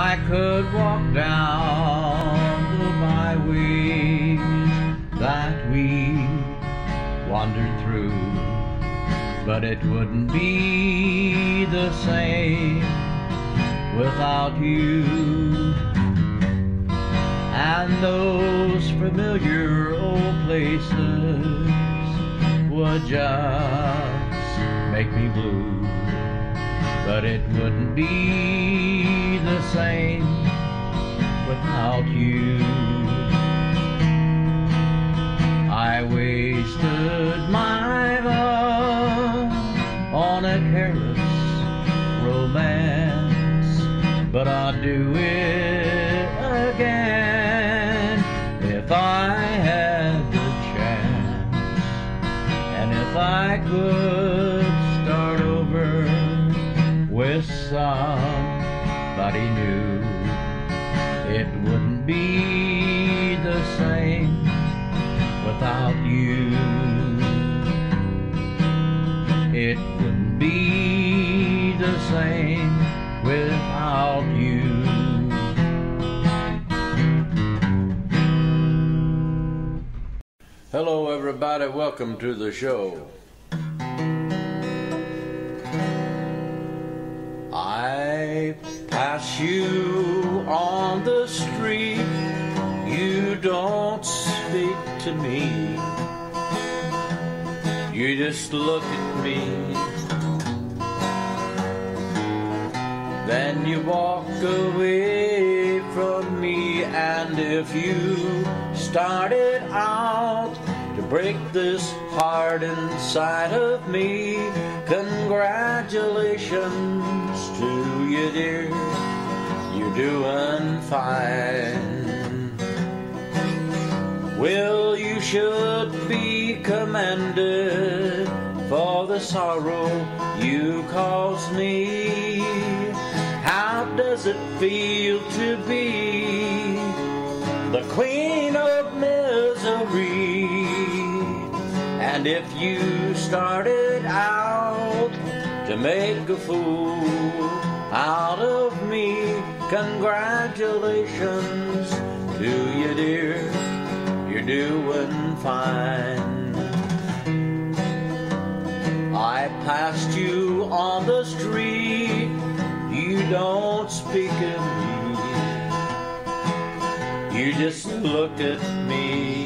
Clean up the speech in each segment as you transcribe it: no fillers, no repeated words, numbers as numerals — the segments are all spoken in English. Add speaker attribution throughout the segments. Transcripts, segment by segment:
Speaker 1: I could walk down the byways that we wandered through, but it wouldn't be the same without you. And those familiar old places would just make me blue, but it wouldn't be the same without you. I wasted my love on a careless romance, but I'd do it again if I had the chance, and if I could start over with somebody new, it wouldn't be the same without you. It wouldn't be the same without you. Hello everybody, welcome to the show. I pass you on the street, you don't speak to me, you just look at me, then you walk away from me. And if you started out to break this heart inside of me, congratulations to you, dear, you're doing fine. Well, you should be commended for the sorrow you caused me. How does it feel to be the queen of misery? And if you started out to make a fool out of me, congratulations to you, dear, you're doing fine. I passed you on the street, you don't speak of me, you just look at me,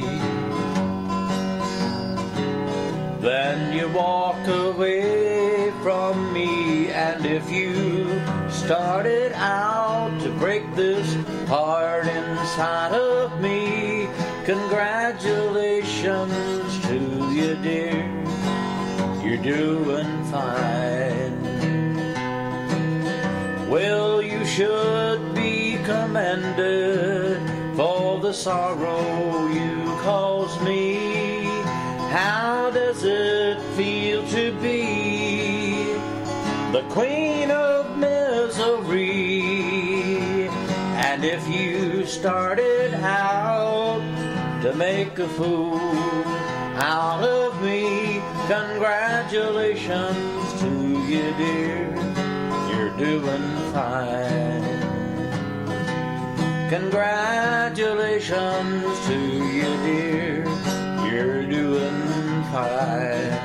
Speaker 1: then you walk away from me. And if you started out to break this heart inside of me, congratulations to you, dear, you're doing fine. Well, you should be commended for the sorrow you caused me. How does it feel to be the queen of misery? And if you started out to make a fool out of me, congratulations to you, dear, you're doing fine. Congratulations to you, dear, you're doing fine.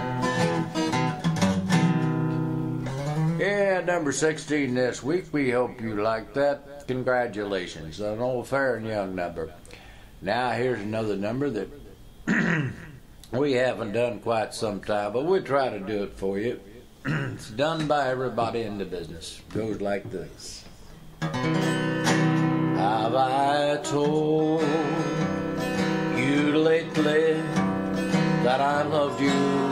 Speaker 1: Yeah, number 16 this week. We hope you like that. Congratulations. An old fair and young number. Now here's another number that we haven't done quite some time, but we'll try to do it for you. It's done by everybody in the business. Goes like this. Have I told you lately that I loved you?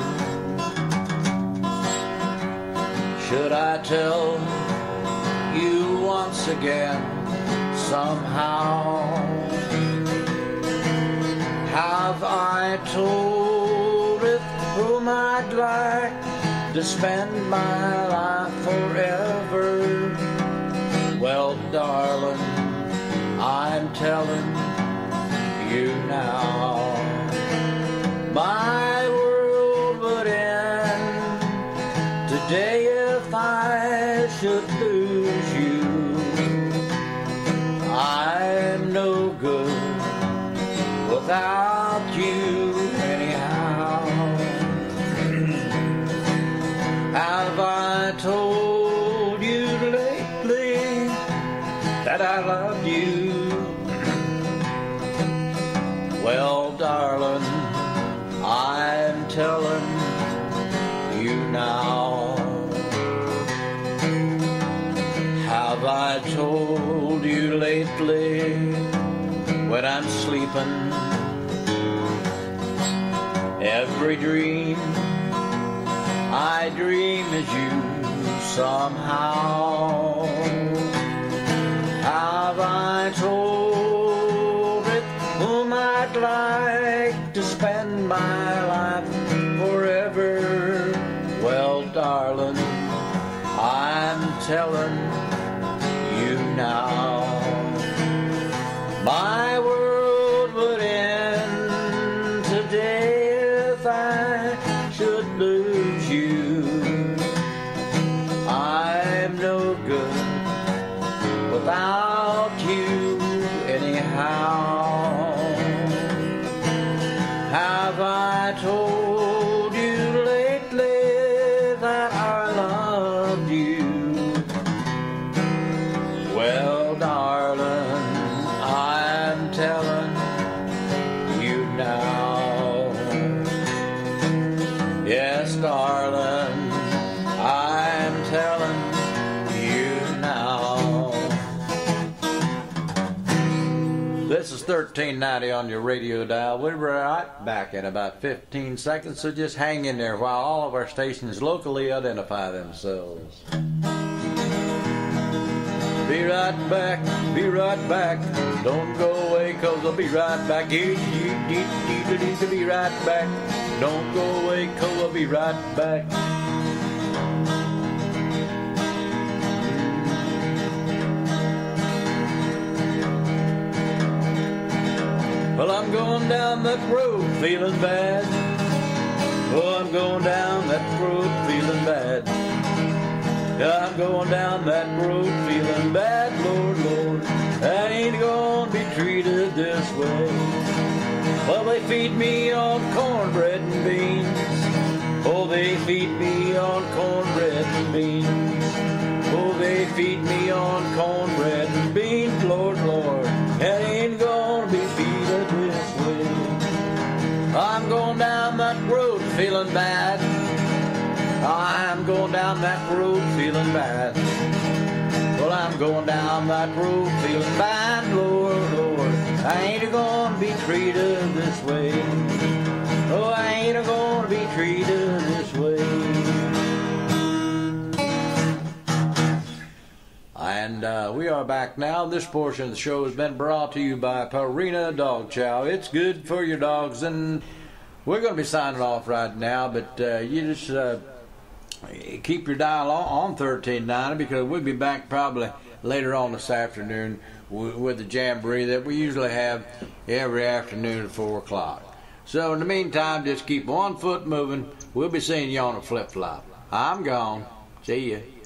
Speaker 1: Should I tell you once again somehow? Have I told it whom I'd like to spend my life forever? Well, darling, I'm telling you now. My world would end today if I should lose you. without you anyhow. Have I told you lately that I love you? Well, darling, I'm telling you now. Have I told you lately when I'm sleeping? Every dream I dream is you somehow. Have I told it whom I'd like to spend my life forever? Well, darling, I'm telling you now. My world would end today if I should lose you. I'm no good without you anyhow. Have I told you lately that I loved you? Well, darling, I'm telling you now. Yes, darling, I'm telling you now. This is 1390 on your radio dial. We'll be right back in about 15 seconds, so just hang in there while all of our stations locally identify themselves. Be right back, be right back. Don't go away, 'cause I'll be right back. Be right back. Don't go away, 'cause I'll be right back. Well, I'm going down that road feeling bad. Oh, I'm going down that road feeling bad. Yeah, I'm going down that road feeling bad, Lord, Lord. I ain't gonna be treated this way. Well, they feed me on cornbread and beans. Oh, they feed me on cornbread and beans. Oh, they feed me on cornbread and beans, Lord, Lord. I ain't gonna be treated this way. I'm going down that road feeling bad. I'm going down that road feeling bad. Well, I'm going down that road feeling bad, Lord, Lord. I ain't gonna be treated this way. Oh, I ain't gonna be treated this way. And we are back now. This portion of the show has been brought to you by Purina Dog Chow. It's good for your dogs, and we're going to be signing off right now, but you just keep your dial on 1390, because we'll be back probably later on this afternoon with the jamboree that we usually have every afternoon at 4 o'clock. So in the meantime, just keep one foot moving. We'll be seeing you on a flip-flop. I'm gone. See ya.